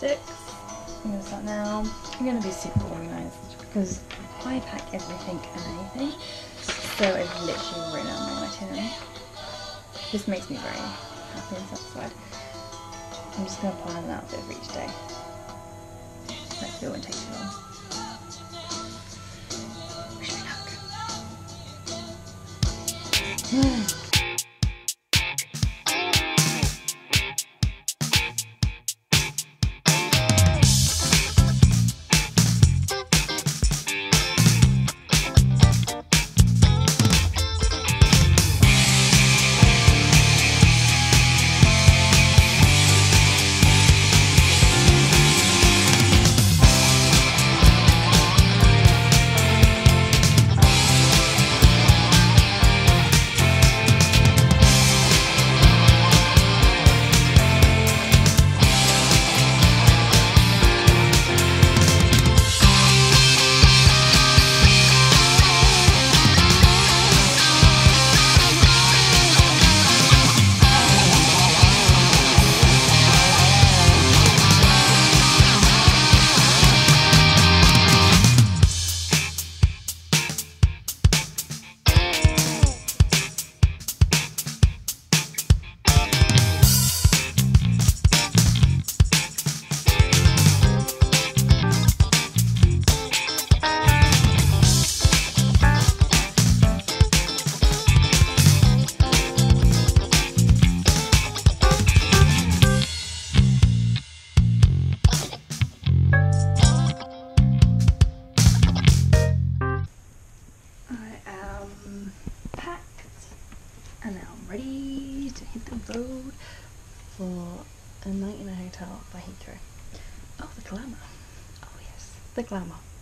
6. I'm going to start now. I'm going to be super organised because I pack everything and anything. So I've literally written out my itinerary. This makes me very happy and satisfied. I'm just going to plan an outfit for each day. Hopefully it won't take too long. Wish me luck. And now I'm ready to hit the road for a night in a hotel by Heathrow. Oh, the glamour. Oh yes, the glamour.